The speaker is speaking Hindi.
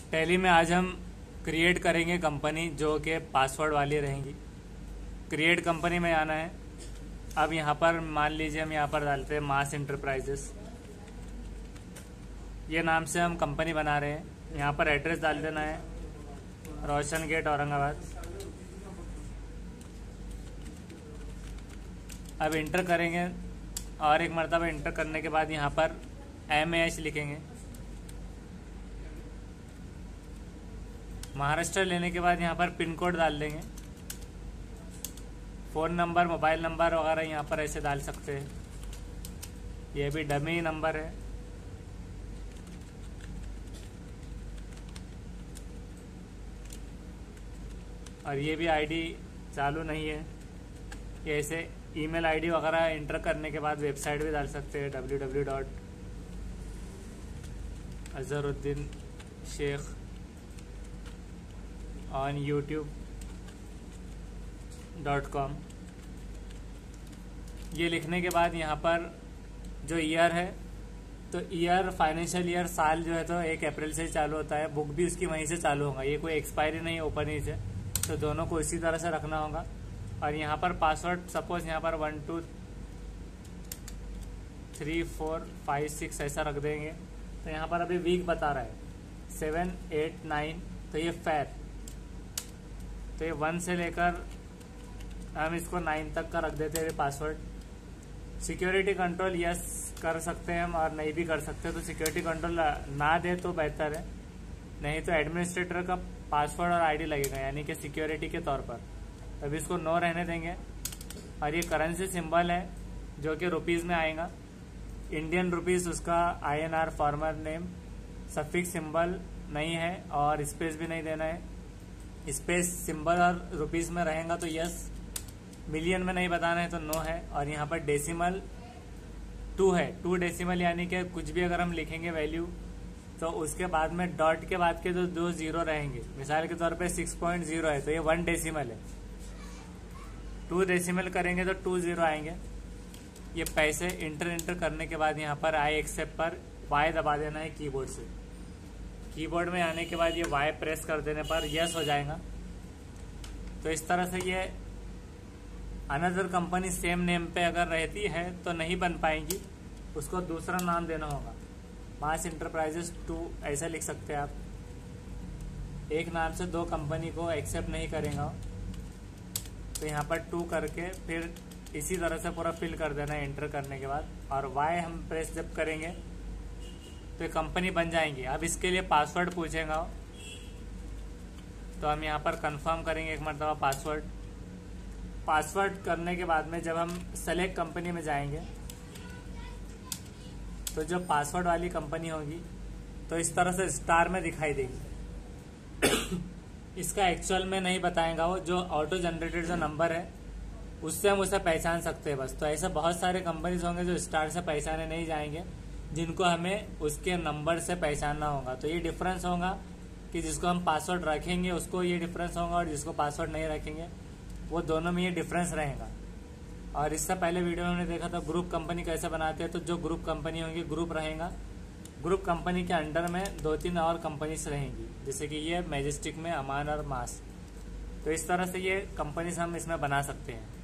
टैली में आज हम क्रिएट करेंगे कंपनी जो कि पासवर्ड वाली रहेंगी। क्रिएट कंपनी में आना है। अब यहाँ पर मान लीजिए हम यहाँ पर डालते हैं मास इंटरप्राइजेस, ये नाम से हम कंपनी बना रहे हैं। यहाँ पर एड्रेस डाल देना है, रोशन गेट औरंगाबाद। अब इंटर करेंगे और एक मरतबा इंटर करने के बाद यहाँ पर MAH लिखेंगे। महाराष्ट्र लेने के बाद यहाँ पर पिन कोड डाल देंगे। फ़ोन नंबर, मोबाइल नंबर वगैरह यहाँ पर ऐसे डाल सकते हैं। ये भी डमी नंबर है। और ये भी आईडी चालू नहीं है। ये ऐसे ईमेल आईडी वगैरह इंटर करने के बाद वेबसाइट भी डाल सकते हैं www.azharuddin-sheikh on youtube.com। ये लिखने के बाद यहाँ पर जो ईयर है, तो ईयर फाइनेंशियल ईयर साल जो है तो 1 अप्रैल से चालू होता है। बुक भी उसकी वहीं से चालू होगा, ये कोई एक्सपायरी नहीं है ओपन ही से, तो दोनों को इसी तरह से रखना होगा। और यहाँ पर पासवर्ड सपोज यहाँ पर 1 2 3 4 5 6 ऐसा रख देंगे। तो यहाँ पर अभी वीक बता रहा है 7 8 9, तो ये फेयर, तो ये 1 से लेकर हम इसको 9 तक का रख देते हैं पासवर्ड। सिक्योरिटी कंट्रोल यस कर सकते हैं हम और नहीं भी कर सकते, तो सिक्योरिटी कंट्रोल ना दे तो बेहतर है, नहीं तो एडमिनिस्ट्रेटर का पासवर्ड और आईडी लगेगा, यानी कि सिक्योरिटी के तौर पर। तभी इसको नो रहने देंगे। और ये करेंसी सिंबल है जो कि रुपीज़ में आएगा, इंडियन रुपीज़ उसका INR former name. Suffix symbol नहीं है और स्पेस भी नहीं देना है। स्पेस सिंबल और रुपीज़ में रहेगा तो यस, मिलियन में नहीं बताना है तो नो है। और यहाँ पर डेसिमल 2 है, 2 डेसिमल, यानी कि कुछ भी अगर हम लिखेंगे वैल्यू तो उसके बाद में डॉट के बाद के जो 2 जीरो रहेंगे, मिसाल के तौर पे 6.0 है तो ये 1 डेसिमल है। 2 डेसिमल करेंगे तो 2 जीरो आएंगे। ये पैसे इंटर करने के बाद यहाँ पर आई एक्सेप्ट पर Y दबा देना है कीबोर्ड से। कीबोर्ड में आने के बाद ये Y प्रेस कर देने पर यस हो जाएगा। तो इस तरह से ये अनदर कंपनी सेम नेम पे अगर रहती है तो नहीं बन पाएंगी, उसको दूसरा नाम देना होगा। मास इंटरप्राइजेस 2 ऐसा लिख सकते हैं आप। एक नाम से 2 कंपनी को एक्सेप्ट नहीं करेगा, तो यहाँ पर 2 करके फिर इसी तरह से पूरा फिल कर देना है एंटर करने के बाद। और Y हम प्रेस जब करेंगे तो ये कंपनी बन जाएंगी। अब इसके लिए पासवर्ड पूछेगा, तो हम यहाँ पर कंफर्म करेंगे एक मरतबा पासवर्ड करने के बाद में जब हम सेलेक्ट कंपनी में जाएंगे तो जो पासवर्ड वाली कंपनी होगी तो इस तरह से स्टार में दिखाई देगी। इसका एक्चुअल में नहीं बताएगा वो, जो ऑटो जनरेटेड जो नंबर है उससे हम उसे पहचान सकते हैं बस। तो ऐसे बहुत सारे कंपनीज होंगे जो स्टार से पहचाने नहीं जाएंगे, जिनको हमें उसके नंबर से पहचानना होगा। तो ये डिफरेंस होगा कि जिसको हम पासवर्ड रखेंगे उसको ये डिफरेंस होगा, और जिसको पासवर्ड नहीं रखेंगे वो दोनों में ये डिफरेंस रहेगा। और इससे पहले वीडियो में हमने देखा था ग्रुप कंपनी कैसे बनाते हैं। तो जो ग्रुप कंपनी होंगी, ग्रुप रहेगा, ग्रुप कंपनी के अंडर में 2-3 और कंपनीज रहेंगी, जैसे कि ये मैजेस्टिक में अमान और मास। तो इस तरह से ये कंपनीज हम इसमें बना सकते हैं।